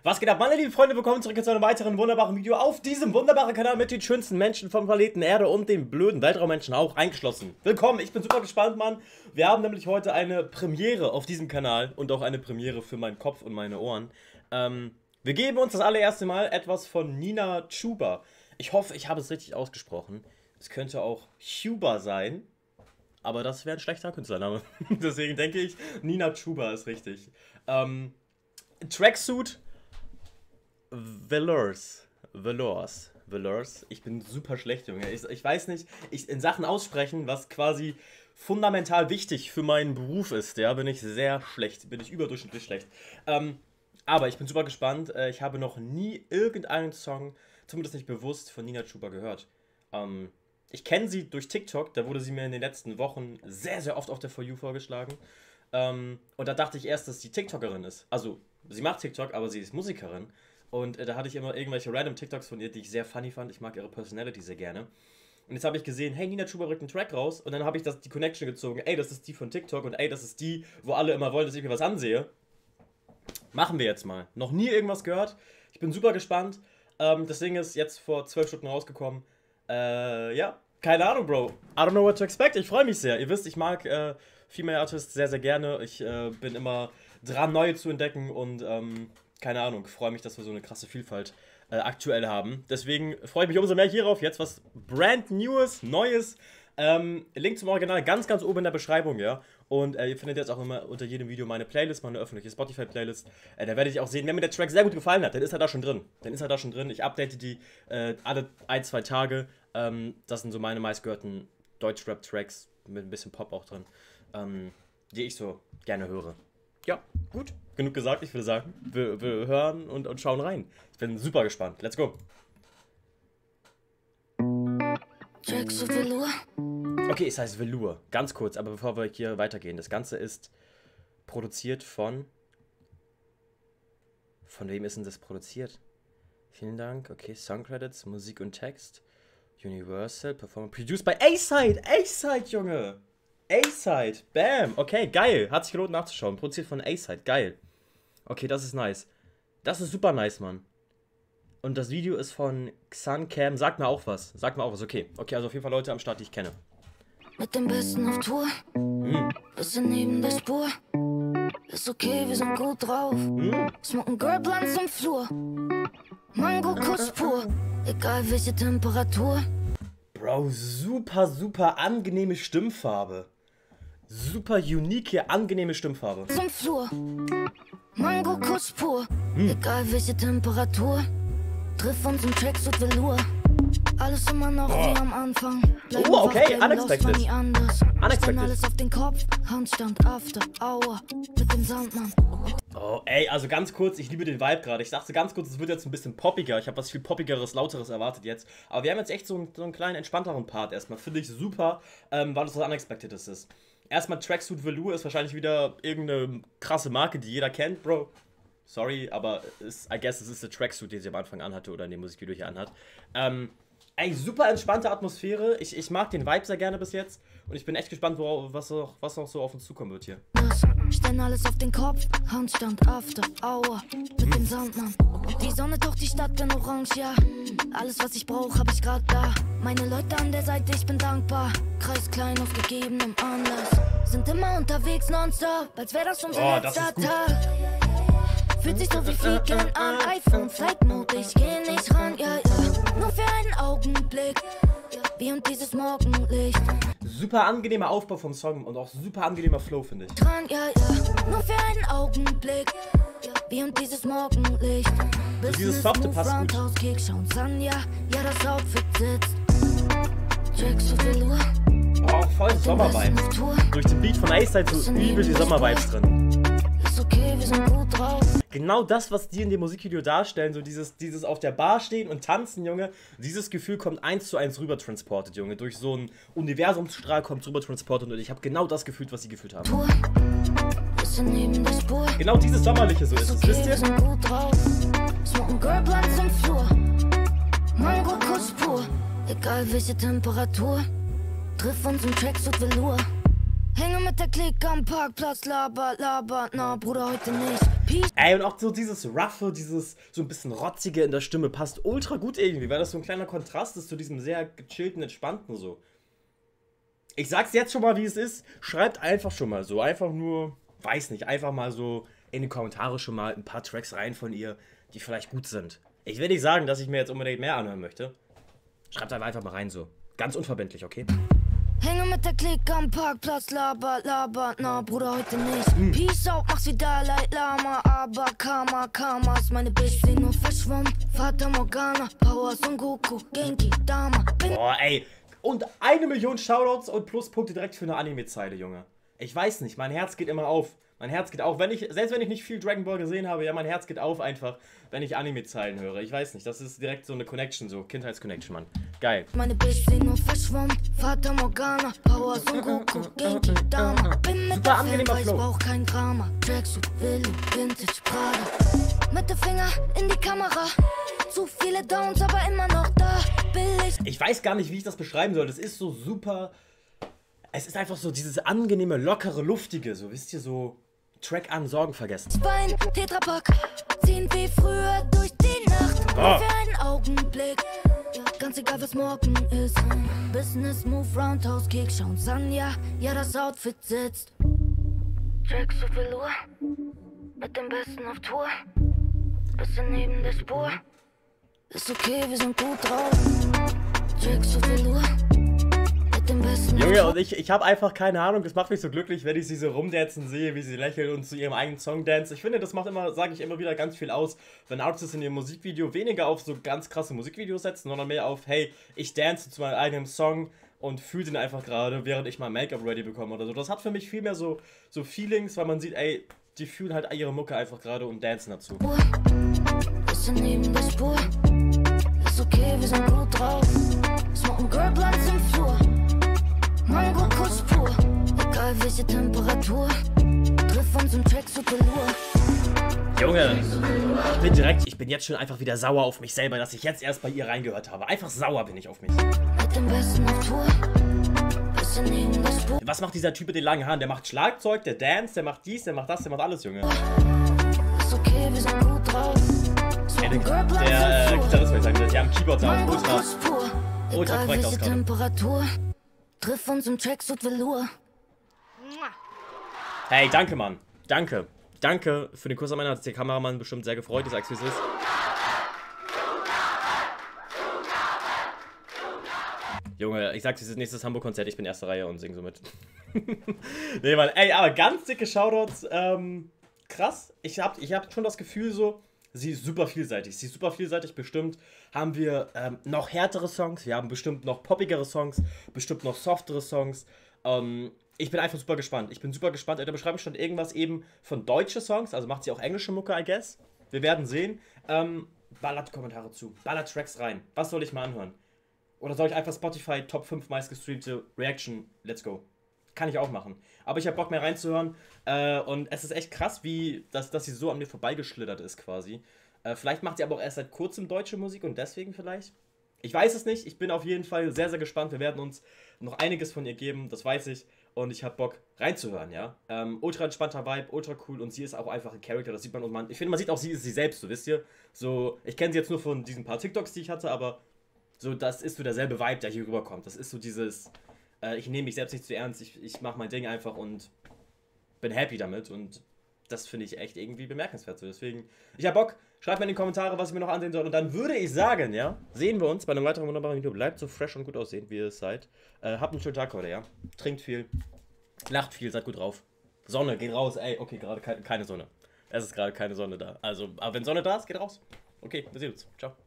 Was geht ab, meine lieben Freunde? Willkommen zurück zu einem weiteren wunderbaren Video auf diesem wunderbaren Kanal mit den schönsten Menschen vom Planeten Erde und den blöden Weltraummenschen auch eingeschlossen. Willkommen, ich bin super gespannt, Mann. Wir haben nämlich heute eine Premiere auf diesem Kanal und auch eine Premiere für meinen Kopf und meine Ohren. Wir geben uns das allererste Mal etwas von Nina Chuba. Ich hoffe, ich habe es richtig ausgesprochen. Es könnte auch Chuba sein, aber das wäre ein schlechter Künstlername. Deswegen denke ich, Nina Chuba ist richtig. Tracksuit Velours. Ich bin super schlecht, Junge. Ich weiß nicht, in Sachen aussprechen, was quasi fundamental wichtig für meinen Beruf ist, ja, bin ich sehr schlecht. Bin ich überdurchschnittlich schlecht. Aber ich bin super gespannt. Ich habe noch nie irgendeinen Song, zumindest nicht bewusst, von Nina Chuba gehört. Ich kenne sie durch TikTok, da wurde sie mir in den letzten Wochen sehr, sehr oft auf der For You vorgeschlagen. Und da dachte ich erst, dass sie TikTokerin ist. Also, sie macht TikTok, aber sie ist Musikerin. Und da hatte ich immer irgendwelche random TikToks von ihr, die ich sehr funny fand. Ich mag ihre Personality sehr gerne. Und jetzt habe ich gesehen, hey, Nina Chuba bringt einen Track raus. Und dann habe ich die Connection gezogen. Ey, das ist die von TikTok. Und ey, das ist die, wo alle immer wollen, dass ich mir was ansehe. Machen wir jetzt mal. Noch nie irgendwas gehört. Ich bin super gespannt. Das Ding ist jetzt vor 12 Stunden rausgekommen. Ja, keine Ahnung, Bro. I don't know what to expect. Ich freue mich sehr. Ihr wisst, ich mag Female Artists sehr, sehr gerne. Ich bin immer dran, neue zu entdecken und keine Ahnung, freue mich, dass wir so eine krasse Vielfalt aktuell haben. Deswegen freue ich mich umso mehr hierauf. Jetzt was brand News, Neues. Link zum Original ganz, ganz oben in der Beschreibung, ja. Und ihr findet jetzt auch immer unter jedem Video meine Playlist, meine öffentliche Spotify-Playlist. Da werdet ihr auch sehen, wenn mir der Track sehr gut gefallen hat, dann ist er da schon drin. Ich update die alle 1-2 Tage. Das sind so meine meistgehörten Deutsch-Rap-Tracks mit ein bisschen Pop auch drin, die ich so gerne höre. Ja, gut. Genug gesagt, ich würde sagen, wir hören und schauen rein. Ich bin super gespannt. Let's go. Okay, es heißt Velour. Ganz kurz, aber bevor wir hier weitergehen. Das Ganze ist produziert von... Von wem ist denn das produziert? Vielen Dank. Okay, Songcredits, Musik und Text. Universal, Performance, produced by A-Side. A-Side, Junge. A-Side, bam, okay, geil, hat sich gelohnt nachzuschauen, produziert von A-Side, geil. Okay, das ist nice. Das ist super nice, Mann. Und das Video ist von Xuncam, sagt mir auch was, okay. Okay, also auf jeden Fall Leute am Start, die ich kenne. Mit dem Besten auf Tour, bisschen neben der Spur. Ist okay, wir sind gut drauf. Smoken Girl Blunts im Flur. Mango-Kuss pur, egal welche Temperatur. Bro, super, super angenehme Stimmfarbe. Super unique, angenehme Stimmfarbe. Zum Flur. Mango-Kuss pur. Egal welche Temperatur. Triff uns im Tracksuit Velour. Alles immer noch wie am Anfang. Bleiben okay, unexpected. Unexpected. Alles auf den Kopf. Handstand after hour. Mit dem Sandmann. Oh, ey, also ganz kurz, ich liebe den Vibe gerade. Ich dachte ganz kurz, es wird jetzt ein bisschen poppiger. Ich habe was viel poppigeres, lauteres erwartet jetzt. Aber wir haben jetzt echt so einen kleinen, entspannteren Part erstmal. Finde ich super, weil das was Unexpectedes ist. Erstmal Tracksuit Velour ist wahrscheinlich wieder irgendeine krasse Marke, die jeder kennt, Bro. Sorry, aber I guess es ist der Tracksuit, den sie am Anfang anhatte oder in dem Musikvideo hier anhat. Ey, super entspannte Atmosphäre. Ich mag den Vibe sehr gerne bis jetzt. Und ich bin echt gespannt, was noch so auf uns zukommen wird hier. Stellen alles auf den Kopf, Handstand after hour mit dem Sandmann. Die Sonne taucht die Stadt in Orange, ja. Alles, was ich brauche, hab ich grad da. Meine Leute an der Seite, ich bin dankbar. Kreis klein auf gegebenem Anlass. Sind immer unterwegs nonstop, als wär das unser letzter Tag. Fühlt sich so wie Fliegen an, iPhone Flight Mode, ich geh nicht ran, ja, ja. Nur für einen Augenblick, wie und dieses Morgenlicht. Super angenehmer Aufbau vom Song und auch super angenehmer Flow, finde ich. Dran, ja, ja. Nur für einen Augenblick, wie und dieses Morgenlicht. So dieses Softe passt gut. Ja, das Outfit sitzt. Oh, voll Sommervibes. Durch den Beat von A-Side so übel die Sommervibes drin. Okay, wir sind gut drauf. Genau das, was die in dem Musikvideo darstellen, so dieses auf der Bar stehen und tanzen, Junge, dieses Gefühl kommt 1:1 rüber transported, Junge. Durch so einen Universumsstrahl kommt rüber transported und ich habe genau das gefühlt, was sie gefühlt haben. Genau dieses Sommerliche so ist es, wisst ihr? Mango-Kuss pur, egal welche Temperatur. Triff uns im Tracksuit Velour. Hänge mit der Clique am Parkplatz, laber, na Bruder, heute nicht. Ey, und auch so dieses Roughe, dieses so ein bisschen Rotzige in der Stimme passt ultra gut irgendwie, weil das so ein kleiner Kontrast ist zu diesem sehr gechillten, entspannten so. Ich sag's jetzt schon mal, wie es ist. Schreibt einfach schon mal so. Einfach nur, weiß nicht, einfach mal so in die Kommentare schon mal ein paar Tracks rein von ihr, die vielleicht gut sind. Ich will nicht sagen, dass ich mir jetzt unbedingt mehr anhören möchte. Schreibt einfach mal rein so. Ganz unverbindlich, okay? Hänge mit der Clique am Parkplatz, laber, na Bruder, heute nicht. Peace out, mach's wieder leid, Lama, aber Karma ist meine Bitch, sie nur verschwommen. Vater Morgana, Power Son Goku, Genki, Dama. Boah, ey. Und 1 Million Shoutouts und Pluspunkte direkt für eine Anime-Zeile, Junge. Ich weiß nicht, mein Herz geht immer auf. Mein Herz geht auf, selbst wenn ich nicht viel Dragon Ball gesehen habe, ja, mein Herz geht auf einfach, wenn ich Anime-Zeilen höre. Ich weiß nicht, das ist direkt so eine Connection, so Kindheitsconnection, Mann. Geil. Meine Bitch, sie nur verschwommen. Vater Morgana, Power Son Goku, Genki, Dama. Bin mit der Fan, ich brauch kein Drama. Tracksuit, Willi, Vintage, Prada. Mit dem Finger in die Kamera. Zu viele Downs, aber immer noch da. Billig. Ich weiß gar nicht, wie ich das beschreiben soll. Das ist so super. Es ist einfach so dieses angenehme, lockere, luftige. So, wisst ihr, so Track an, Sorgen vergessen. Bein, Tetrapack. Ziehen wie früher durch die Nacht. Nur für einen Augenblick. Ganz egal, was morgen ist. Business Move, Roundhouse, Kick, schauen Sanja. Ja, das Outfit sitzt. Track so viel Uhr. Mit dem Besten auf Tour. Bisschen neben der Spur. Ist okay, wir sind gut drauf. Track so viel Uhr. Mit dem Besten Junge, und ich habe einfach keine Ahnung, das macht mich so glücklich, wenn ich sie so rumdancen sehe, wie sie lächeln und zu ihrem eigenen Song dance. Ich finde, das macht immer, sage ich immer wieder, ganz viel aus, wenn Artists in ihrem Musikvideo weniger auf so ganz krasse Musikvideos setzen, sondern mehr auf, hey, ich dance zu meinem eigenen Song und fühle den einfach gerade, während ich mein Make-up ready bekomme oder so. Das hat für mich viel mehr so Feelings, weil man sieht, ey, die fühlen halt ihre Mucke einfach gerade und dancen dazu. Bisschen neben der Spur. Ist okay, wir sind gut drauf. Smoken Girl Blunts im Flur. Mango Kuss pur. Egal welche Temperatur. Triff uns im Track so Velour. Junge, ich bin jetzt schon einfach wieder sauer auf mich selber, dass ich jetzt erst bei ihr reingehört habe. Einfach sauer bin ich auf mich. Mit dem Besten auf Tour. Bisschen neben der Spur. Was macht dieser Typ mit den langen Haaren? Der macht Schlagzeug, der dance, der macht dies, der macht das, der macht alles, Junge. Ist okay, wir sind gut drauf. Der Gitarrist, will ich sagen, die haben Keyboards auch ultra korrekt aus gerade. Temperatur. Triff uns im Tracksuit Velour. Hey, danke, Mann. Danke. Danke für den Kuss am Ende. Hat sich der Kameramann bestimmt sehr gefreut. Ich sag's, wie es ist. Junge, ich sag's, dieses nächstes Hamburg-Konzert. Ich bin erste Reihe und sing so mit. Nee, Mann. Ey, aber ganz dicke Shoutouts. Krass. Ich hab schon das Gefühl so, sie ist super vielseitig. Sie ist super vielseitig. Bestimmt haben wir noch härtere Songs. Wir haben bestimmt noch poppigere Songs. Bestimmt noch softere Songs. Ich bin einfach super gespannt. Ich bin super gespannt. In der Beschreibung stand irgendwas eben von deutsche Songs. Also macht sie auch englische Mucke, I guess. Wir werden sehen. Ballert Kommentare zu. Ballert Tracks rein. Was soll ich mal anhören? Oder soll ich einfach Spotify Top 5 meistgestreamte Reaction? Let's go. Kann ich auch machen. Aber ich habe Bock mehr reinzuhören. Und es ist echt krass, dass sie so an mir vorbeigeschlittert ist quasi. Vielleicht macht sie aber auch erst seit kurzem deutsche Musik und deswegen vielleicht. Ich weiß es nicht. Ich bin auf jeden Fall sehr, sehr gespannt. Wir werden uns noch einiges von ihr geben. Das weiß ich. Und ich habe Bock reinzuhören, ja. Ultra entspannter Vibe, ultra cool. Und sie ist auch einfach ein Charakter. Das sieht man. Und ich finde, man sieht auch, sie ist sie selbst, so wisst ihr. So, ich kenne sie jetzt nur von diesen paar TikToks, die ich hatte, aber so, das ist so derselbe Vibe, der hier rüberkommt. Das ist so dieses, ich nehme mich selbst nicht zu ernst, ich mache mein Ding einfach und bin happy damit und das finde ich echt irgendwie bemerkenswert. So. Deswegen, ich habe Bock, schreibt mir in die Kommentare, was ich mir noch ansehen soll und dann würde ich sagen, ja, sehen wir uns bei einem weiteren wunderbaren Video. Bleibt so fresh und gut aussehen, wie ihr es seid. Habt einen schönen Tag heute, ja. Trinkt viel, lacht viel, seid gut drauf. Sonne, geht raus, ey, okay, gerade keine Sonne. Es ist gerade keine Sonne da. Also, aber wenn Sonne da ist, geht raus. Okay, wir sehen uns. Ciao.